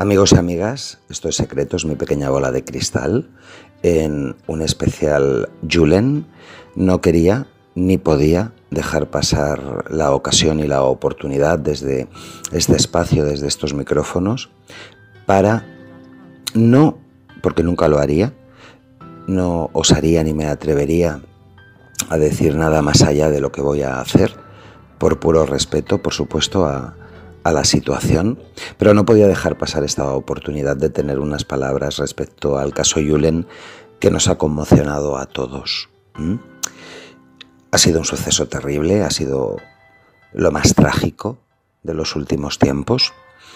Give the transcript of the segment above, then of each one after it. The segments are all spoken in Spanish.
Amigos y amigas, esto es Secretos, mi pequeña bola de cristal, en un especial Julen. No quería ni podía dejar pasar la ocasión y la oportunidad desde este espacio, desde estos micrófonos, para no, porque nunca lo haría, no osaría ni me atrevería a decir nada más allá de lo que voy a hacer, por puro respeto, por supuesto, a la situación, pero no podía dejar pasar esta oportunidad de tener unas palabras respecto al caso Julen que nos ha conmocionado a todos. Ha sido un suceso terrible, ha sido lo más trágico de los últimos tiempos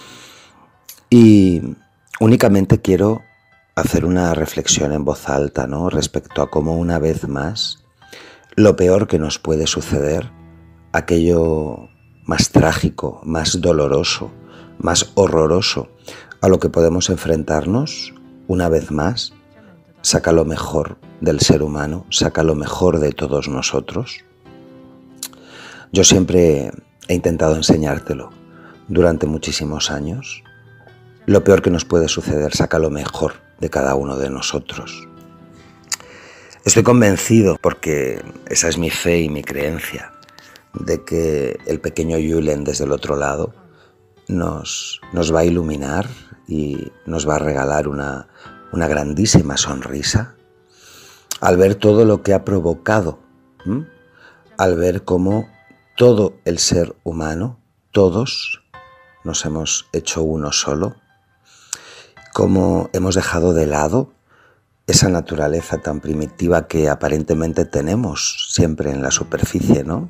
y únicamente quiero hacer una reflexión en voz alta, ¿no?, respecto a cómo una vez más lo peor que nos puede suceder, aquello más trágico, más doloroso, más horroroso a lo que podemos enfrentarnos, una vez más, saca lo mejor del ser humano, saca lo mejor de todos nosotros. Yo siempre he intentado enseñártelo durante muchísimos años. Lo peor que nos puede suceder saca lo mejor de cada uno de nosotros. Estoy convencido, porque esa es mi fe y mi creencia, de que el pequeño Julen desde el otro lado nos va a iluminar y nos va a regalar una grandísima sonrisa al ver todo lo que ha provocado, al ver cómo todo el ser humano, todos nos hemos hecho uno solo, cómo hemos dejado de lado esa naturaleza tan primitiva que aparentemente tenemos siempre en la superficie, ¿no?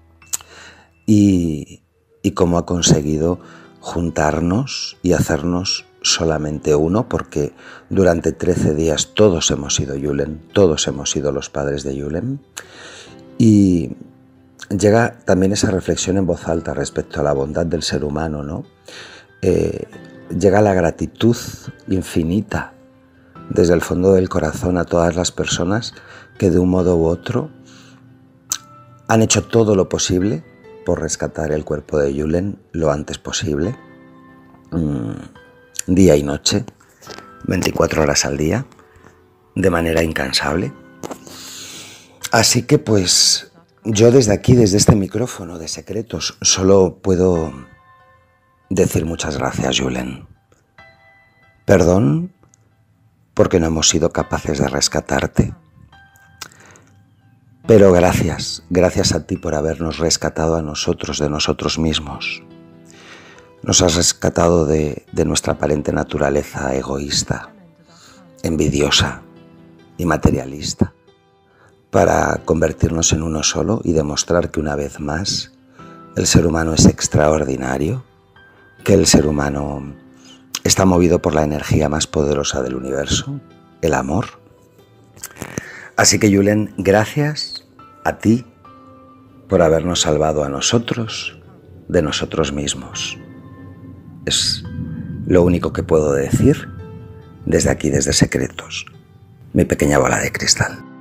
Y cómo ha conseguido juntarnos y hacernos solamente uno, porque durante 13 días todos hemos sido Julen, todos hemos sido los padres de Julen. Y llega también esa reflexión en voz alta respecto a la bondad del ser humano, ¿no? Llega la gratitud infinita desde el fondo del corazón a todas las personas que de un modo u otro han hecho todo lo posible por rescatar el cuerpo de Julen lo antes posible, día y noche, 24 horas al día, de manera incansable. Así que pues yo desde aquí, desde este micrófono de Secretos, solo puedo decir muchas gracias, Julen. Perdón porque no hemos sido capaces de rescatarte. Pero gracias a ti por habernos rescatado a nosotros de nosotros mismos. Nos has rescatado de nuestra aparente naturaleza egoísta, envidiosa y materialista, para convertirnos en uno solo y demostrar que una vez más el ser humano es extraordinario, que el ser humano está movido por la energía más poderosa del universo, el amor. Así que, Julen, gracias a ti por habernos salvado a nosotros de nosotros mismos. Es lo único que puedo decir desde aquí, desde Secretos, mi pequeña bola de cristal.